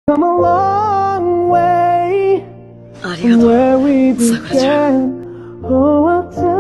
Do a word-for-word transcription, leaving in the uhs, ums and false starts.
Come a long way ありが from とう where we さくらちゃん began. Oh, I'll tell